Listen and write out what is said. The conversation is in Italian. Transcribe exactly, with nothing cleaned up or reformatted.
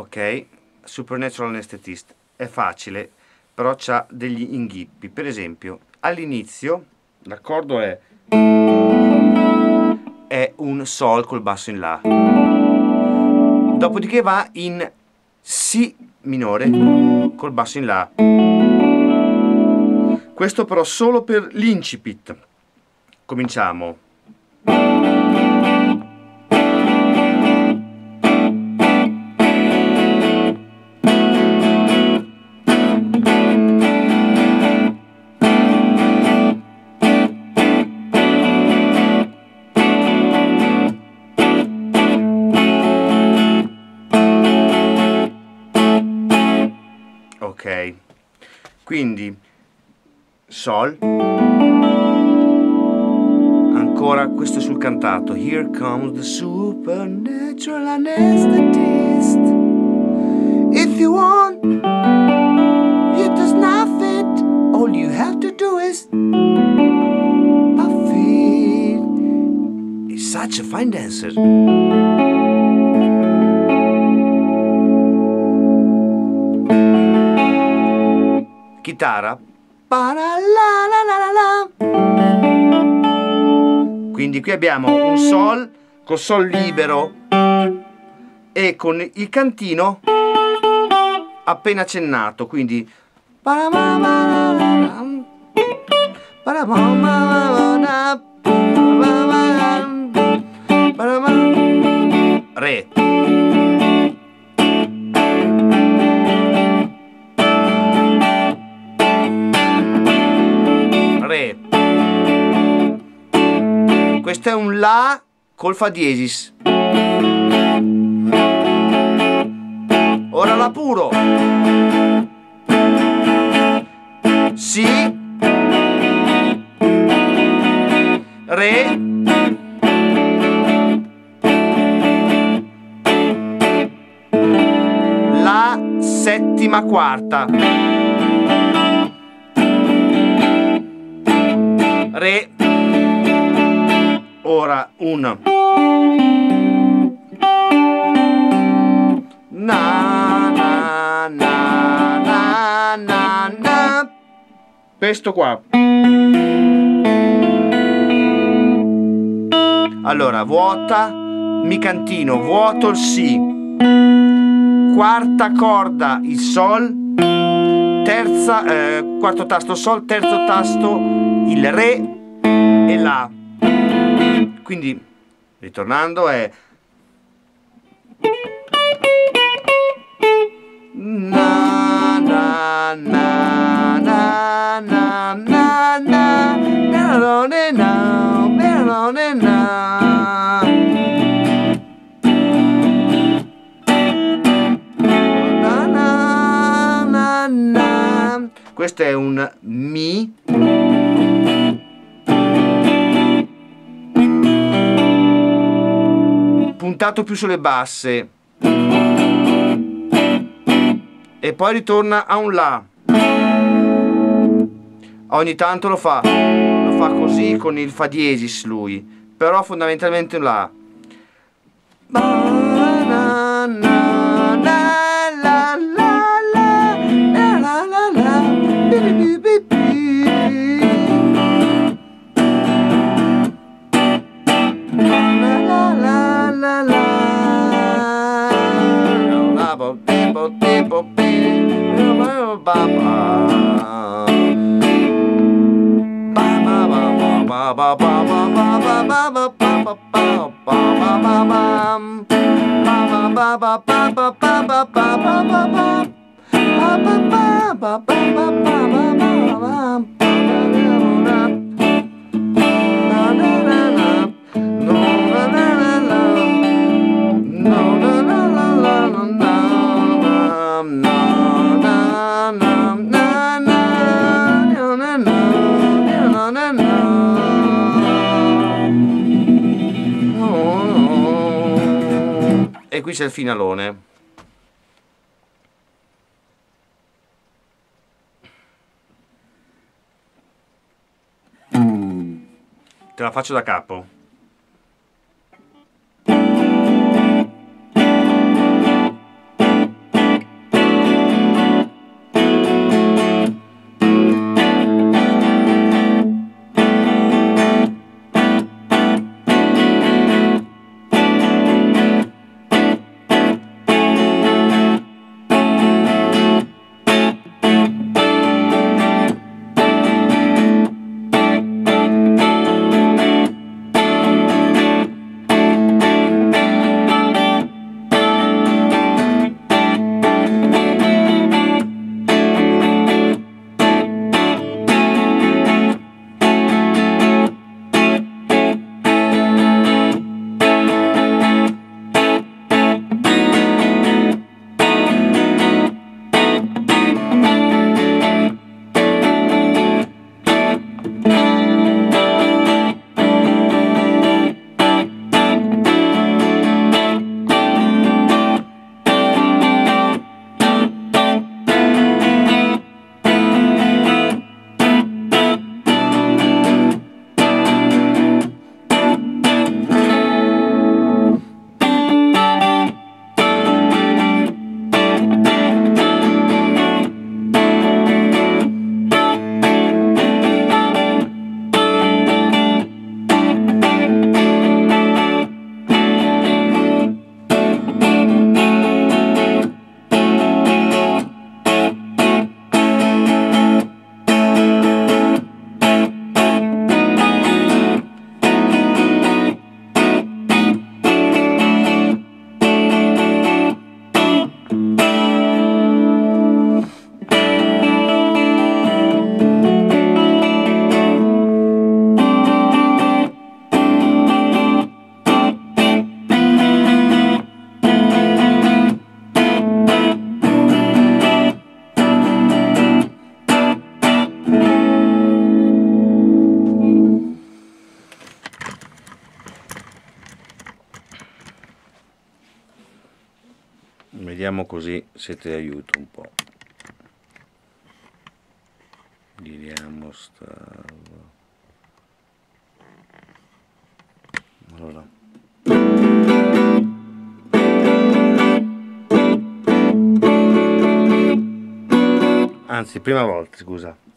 ok? Supernatural Anesthetist è facile, però c'ha degli inghippi. Per esempio, all'inizio l'accordo è è un sol col basso in la, dopodiché va in si minore col basso in la. Questo però solo per l'incipit. Cominciamo. Ok, quindi sol, ancora questo sul cantato. Here comes the supernatural anesthetist. If you want, it does not fit. All you have to do is puff it. He's such a fine dancer. Chitarra, quindi qui abbiamo un sol col sol libero e con il cantino appena accennato, quindi re. Questo è un la col fa diesis. Ora la puro. Si, re, la settima quarta, re. Ora un na na na na na na, questo qua. Allora vuota, mi cantino, vuoto il si, quarta corda il sol, terza eh, quarto tasto sol, terzo tasto il re e la. Quindi, ritornando, è na na na na na na na melone na melone na. Na na na na. Questo è un mi. Puntato più sulle basse e poi ritorna a un la. Ogni tanto lo fa lo fa così con il fa diesis lui, però fondamentalmente un la. E qui c'è il finalone. Te la faccio da capo. Vediamo così se ti aiuto un po'. Giriamo sta... Allora. Anzi, prima volta, scusa.